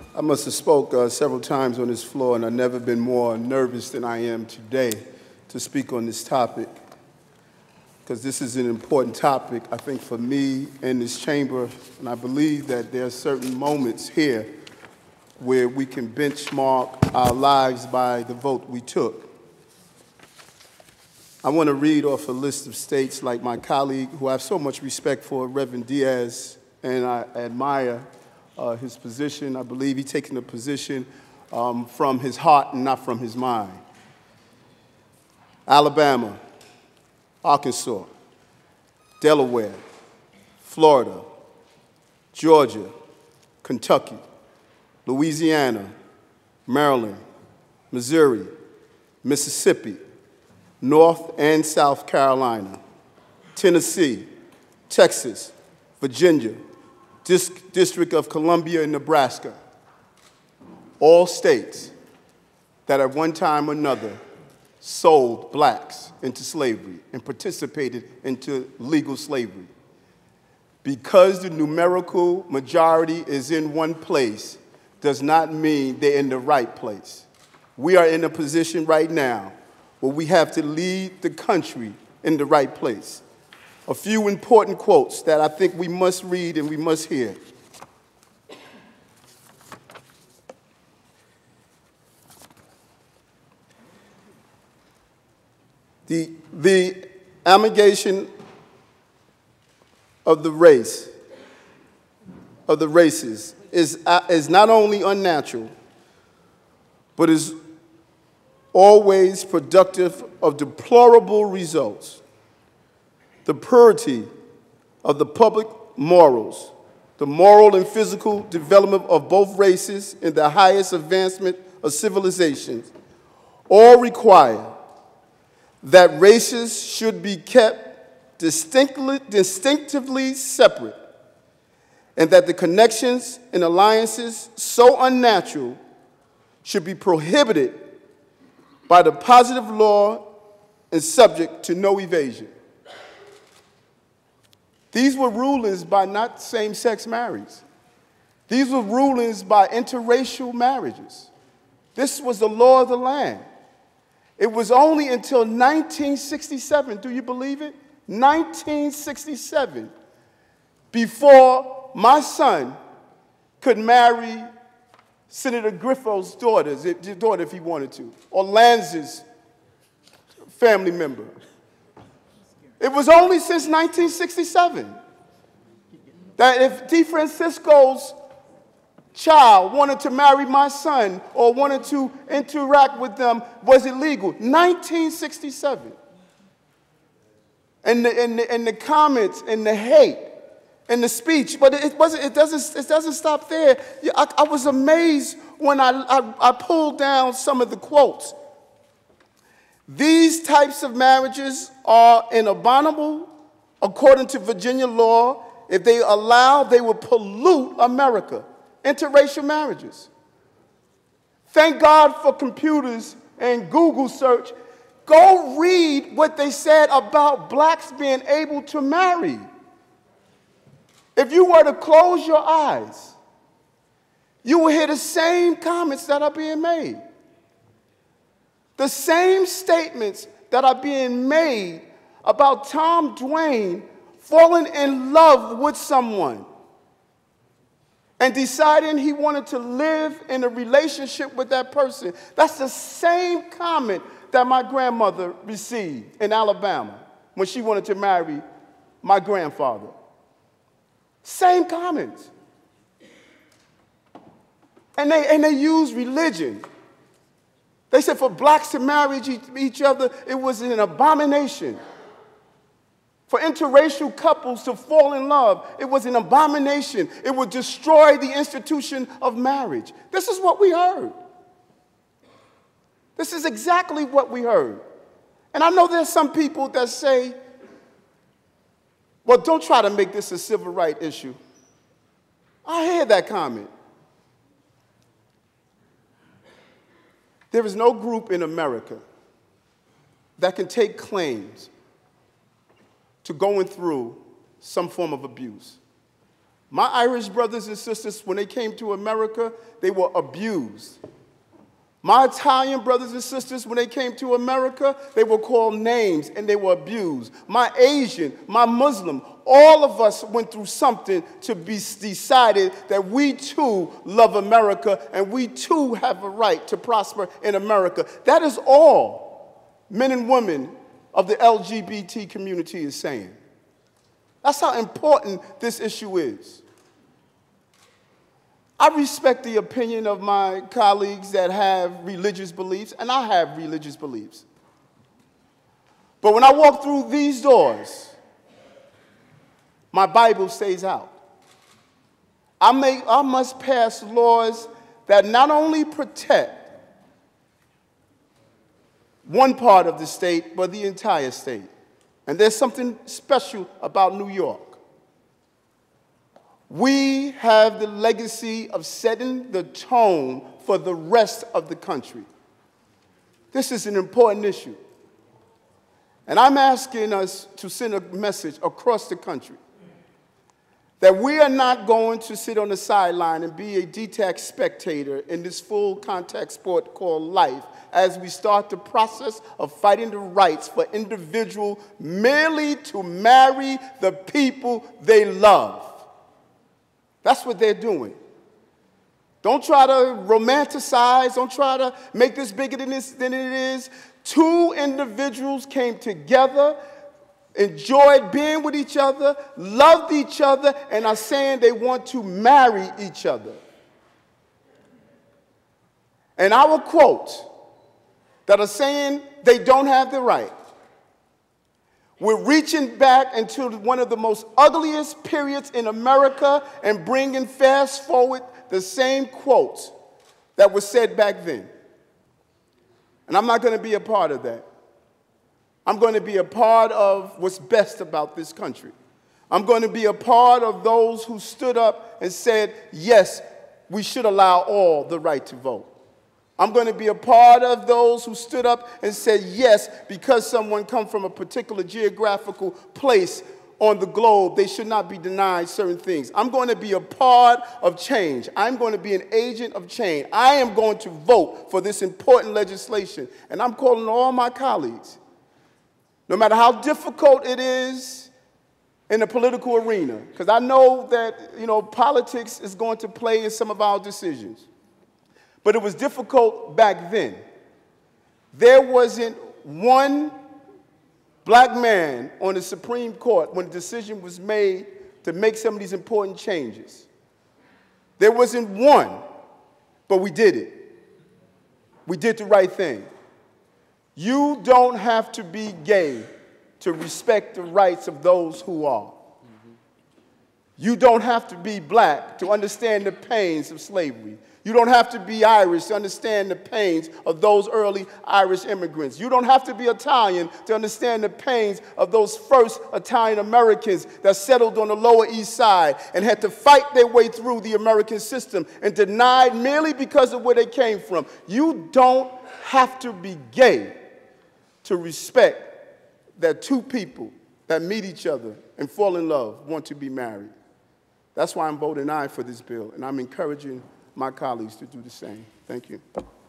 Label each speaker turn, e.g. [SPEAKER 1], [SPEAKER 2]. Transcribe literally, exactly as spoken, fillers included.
[SPEAKER 1] I must have spoke uh, several times on this floor, and I've never been more nervous than I am today to speak on this topic, because this is an important topic, I think, for me and this chamber, and I believe that there are certain moments here where we can benchmark our lives by the vote we took. I want to read off a list of states like my colleague, who I have so much respect for, Reverend Diaz, and I admire uh, his position. I believe he's taking a position um, from his heart and not from his mind. Alabama, Arkansas, Delaware, Florida, Georgia, Kentucky, Louisiana, Maryland, Missouri, Mississippi, North and South Carolina, Tennessee, Texas, Virginia, Dis- District of Columbia, and Nebraska. All states that at one time or another sold blacks into slavery and participated into legal slavery. Because the numerical majority is in one place does not mean they're in the right place. We are in a position right now where we have to lead the country in the right place. A few important quotes that I think we must read and we must hear. The, the amalgamation of the race, of the races, is, uh, is not only unnatural, but is always productive of deplorable results. The purity of the public morals, the moral and physical development of both races in the highest advancement of civilizations, all require that races should be kept distinctly, distinctively separate, and that the connections and alliances so unnatural should be prohibited by the positive law and subject to no evasion. These were rulings by not same-sex marriage. These were rulings by interracial marriages. This was the law of the land. It was only until nineteen sixty-seven, do you believe it? nineteen sixty-seven, before my son could marry Senator Griffo's daughter, daughter if he wanted to, or Lanz's family member. It was only since nineteen sixty-seven that if DeFrancisco's child wanted to marry my son or wanted to interact with them was illegal. nineteen sixty-seven. And the, and the, and the comments and the hate and the speech, but it wasn't. It doesn't. It doesn't stop there. I, I was amazed when I, I I pulled down some of the quotes. These types of marriages are inabominable according to Virginia law. If they allow, they will pollute America. Interracial marriages. Thank God for computers and Google search. Go read what they said about blacks being able to marry. If you were to close your eyes, you will hear the same comments that are being made. The same statements that are being made about Tom Dwayne falling in love with someone and deciding he wanted to live in a relationship with that person. That's the same comment that my grandmother received in Alabama when she wanted to marry my grandfather. Same comments. And they, and they use religion. They said for blacks to marry each other, it was an abomination. For interracial couples to fall in love, it was an abomination. It would destroy the institution of marriage. This is what we heard. This is exactly what we heard. And I know there's some people that say, well, don't try to make this a civil rights issue. I hear that comment. There is no group in America that can take claims to going through some form of abuse. My Irish brothers and sisters, when they came to America, they were abused. My Italian brothers and sisters, when they came to America, they were called names and they were abused. My Asian, my Muslim, all of us went through something to be decided that we too love America and we too have a right to prosper in America. That is all men and women of the L G B T community is saying. That's how important this issue is. I respect the opinion of my colleagues that have religious beliefs, and I have religious beliefs. But when I walk through these doors, my Bible stays out. I, make, I must pass laws that not only protect one part of the state, but the entire state. And there's something special about New York. We have the legacy of setting the tone for the rest of the country. This is an important issue. And I'm asking us to send a message across the country that we are not going to sit on the sideline and be a detached spectator in this full contact sport called life as we start the process of fighting the rights for individuals merely to marry the people they love. That's what they're doing. Don't try to romanticize. Don't try to make this bigger than, this, than it is. Two individuals came together, enjoyed being with each other, loved each other, and are saying they want to marry each other. And our quote that are saying they don't have the right, we're reaching back into one of the most ugliest periods in America and bringing fast forward the same quotes that were said back then. And I'm not going to be a part of that. I'm going to be a part of what's best about this country. I'm going to be a part of those who stood up and said, yes, we should allow all the right to vote. I'm going to be a part of those who stood up and said, yes, because someone comes from a particular geographical place on the globe, they should not be denied certain things. I'm going to be a part of change. I'm going to be an agent of change. I am going to vote for this important legislation. And I'm calling all my colleagues, no matter how difficult it is in the political arena, because I know that, you know, politics is going to play in some of our decisions. But it was difficult back then. There wasn't one black man on the Supreme Court when the decision was made to make some of these important changes. There wasn't one, but we did it. We did the right thing. You don't have to be gay to respect the rights of those who are. You don't have to be black to understand the pains of slavery. You don't have to be Irish to understand the pains of those early Irish immigrants. You don't have to be Italian to understand the pains of those first Italian Americans that settled on the Lower East Side and had to fight their way through the American system and denied merely because of where they came from. You don't have to be gay to respect that two people that meet each other and fall in love want to be married. That's why I'm voting aye for this bill, and I'm encouraging my colleagues to do the same. Thank you.